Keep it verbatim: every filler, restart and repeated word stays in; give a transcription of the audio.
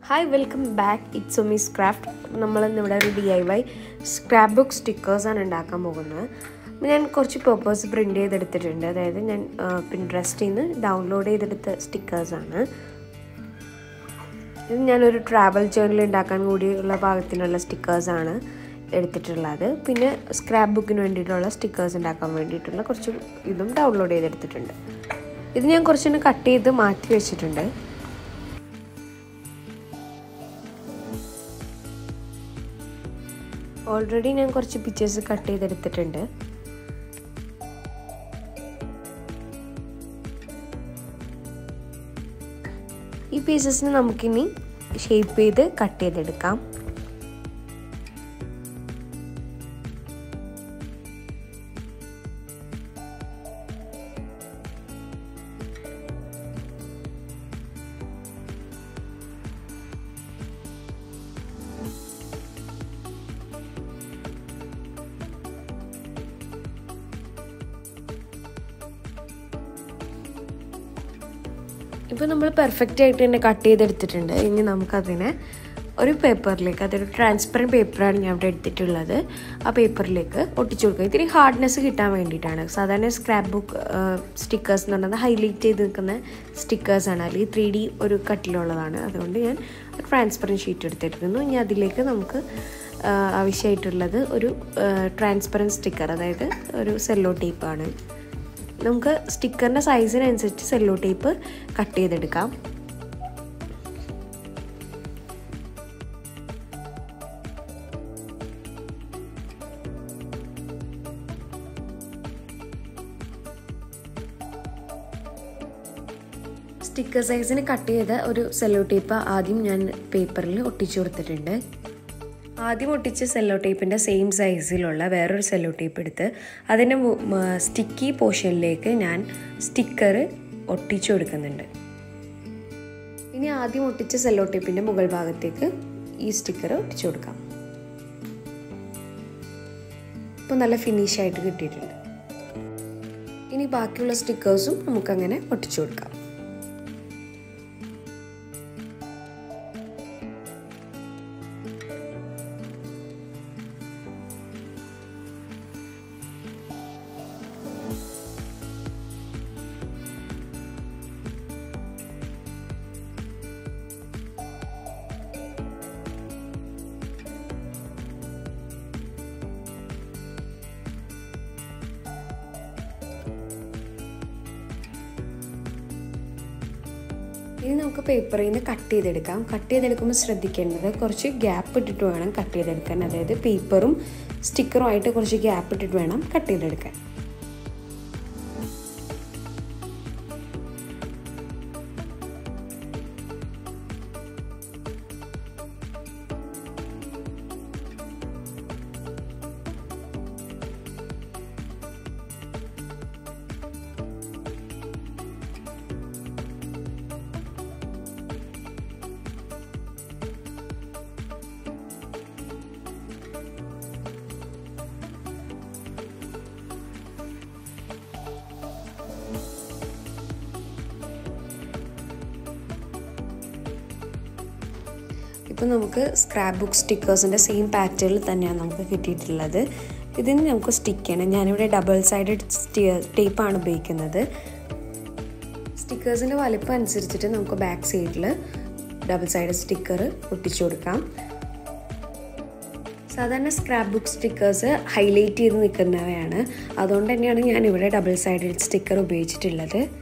Hi, welcome back. It's Sumi's Craft. നമ്മൾ ഇവിടെ ഒരു D I Y scrap book സ്റ്റിക്കേഴ്സാണ് ഉണ്ടാക്കാൻ പോകുന്നത്. ഞാൻ കുറച്ച് പേപ്പേഴ്സ് പ്രിൻ്റ് ചെയ്തെടുത്തിട്ടുണ്ട്. അതായത് ഞാൻ പിൻട്രസ്റ്റിൽ നിന്ന് ഡൗൺലോഡ് ചെയ്തെടുത്ത സ്റ്റിക്കേഴ്സാണ്. ഇത് ഞാനൊരു ട്രാവൽ ജേർണൽ ഉണ്ടാക്കാൻ കൂടിയുള്ള പാകത്തിനുള്ള സ്റ്റിക്കേഴ്സാണ് എടുത്തിട്ടുള്ളത്. പിന്നെ സ്ക്രാപ്പ് ബുക്കിന് വേണ്ടിയിട്ടുള്ള സ്റ്റിക്കേഴ്സ് ഉണ്ടാക്കാൻ വേണ്ടിയിട്ടുള്ള കുറച്ച് ഇതും ഡൗൺലോഡ് ചെയ്തെടുത്തിട്ടുണ്ട്. ഇത് ഞാൻ കുറച്ചൊന്ന് കട്ട് ചെയ്ത് മാറ്റി വെച്ചിട്ടുണ്ട്. ഓൾറെഡി ഞാൻ കുറച്ച് പിക്ചേഴ്സ് കട്ട് ചെയ്തെടുത്തിട്ടുണ്ട്. ഈ പീസസിന് നമുക്കിനി ഷേപ്പ് ചെയ്ത് കട്ട് ചെയ്തെടുക്കാം. ഇപ്പോൾ നമ്മൾ പെർഫെക്റ്റ് ആയിട്ട് തന്നെ കട്ട് ചെയ്തെടുത്തിട്ടുണ്ട്. ഇനി നമുക്കതിനെ ഒരു പേപ്പറിലേക്ക്, അതൊരു ട്രാൻസ്പെറൻറ്റ് പേപ്പറാണ് ഞാൻ ഇവിടെ എടുത്തിട്ടുള്ളത്, ആ പേപ്പറിലേക്ക് ഒട്ടിച്ചു കൊടുക്കുക. ഇത്തിരി ഹാർഡ്നെസ് കിട്ടാൻ വേണ്ടിയിട്ടാണ്. സാധാരണ സ്ക്രാപ്പ് ബുക്ക് സ്റ്റിക്കേഴ്സ് എന്ന് പറയുന്നത് ഹൈലൈറ്റ് ചെയ്ത് നിൽക്കുന്ന സ്റ്റിക്കേഴ്സാണ്, അല്ലെങ്കിൽ ത്രീ ഡി ഒരു കട്ടിലുള്ളതാണ്. അതുകൊണ്ട് ഞാൻ ട്രാൻസ്പെറൻറ്റ് ഷീറ്റ് എടുത്തിരിക്കുന്നു. ഇനി അതിലേക്ക് നമുക്ക് ആവശ്യമായിട്ടുള്ളത് ഒരു ട്രാൻസ്പെറൻറ്റ് സ്റ്റിക്കർ, അതായത് ഒരു സെല്ലോ ടേപ്പാണ്. നമുക്ക് സ്റ്റിക്കറിൻ്റെ സൈസിനനുസരിച്ച് സെല്ലോ ടേപ്പ് കട്ട് ചെയ്തെടുക്കാം. സ്റ്റിക്കർ സൈസിന് കട്ട് ചെയ്ത ഒരു സെല്ലോ ടേപ്പ് ആദ്യം ഞാൻ പേപ്പറിൽ ഒട്ടിച്ചു കൊടുത്തിട്ടുണ്ട്. ആദ്യം ഒട്ടിച്ച സെല്ലോ ടേപ്പിൻ്റെ സെയിം സൈസിലുള്ള വേറൊരു സെല്ലോ ടേപ്പ് എടുത്ത് അതിൻ്റെ സ്റ്റിക്കി പോർഷനിലേക്ക് ഞാൻ സ്റ്റിക്കർ ഒട്ടിച്ചു കൊടുക്കുന്നുണ്ട്. ഇനി ആദ്യം ഒട്ടിച്ച സെല്ലോ ടേപ്പിൻ്റെ മുകൾ ഭാഗത്തേക്ക് ഈ സ്റ്റിക്കർ ഒട്ടിച്ചു കൊടുക്കാം. ഇപ്പോൾ നല്ല ഫിനിഷായിട്ട് കിട്ടിയിട്ടുണ്ട്. ഇനി ബാക്കിയുള്ള സ്റ്റിക്കേഴ്സും നമുക്കങ്ങനെ ഒട്ടിച്ചു കൊടുക്കാം. ഇനി നമുക്ക് പേപ്പറിൽ നിന്ന് കട്ട് ചെയ്തെടുക്കാം. കട്ട് ചെയ്തെടുക്കുമ്പോൾ ശ്രദ്ധിക്കേണ്ടത് കുറച്ച് ഗ്യാപ്പ് ഇട്ടിട്ട് വേണം കട്ട് ചെയ്തെടുക്കാൻ. അതായത് പേപ്പറും സ്റ്റിക്കറും ആയിട്ട് കുറച്ച് ഗ്യാപ്പ് ഇട്ടിട്ട് വേണം കട്ട് ചെയ്തെടുക്കാൻ. ഇപ്പോൾ നമുക്ക് സ്ക്രാപ്പ് ബുക്ക് സ്റ്റിക്കേഴ്സിൻ്റെ സെയിം പാറ്റേണിൽ തന്നെയാണ് നമുക്ക് കിട്ടിയിട്ടുള്ളത്. ഇതിന് നമുക്ക് സ്റ്റിക്ക് ചെയ്യണം. ഞാനിവിടെ ഡബിൾ സൈഡഡ് ടേപ്പാണ് ഉപയോഗിക്കുന്നത്. സ്റ്റിക്കേഴ്സിൻ്റെ വലിപ്പം അനുസരിച്ചിട്ട് നമുക്ക് ബാക്ക് സൈഡിൽ ഡബിൾ സൈഡഡ് സ്റ്റിക്കർ ഒട്ടിച്ചു കൊടുക്കാം. സാധാരണ സ്ക്രാപ്പ് ബുക്ക് സ്റ്റിക്കേഴ്സ് ഹൈലൈറ്റ് ചെയ്ത് നിൽക്കുന്നവയാണ്. അതുകൊണ്ട് തന്നെയാണ് ഞാനിവിടെ ഡബിൾ സൈഡഡ് സ്റ്റിക്കർ ഉപയോഗിച്ചിട്ടുള്ളത്.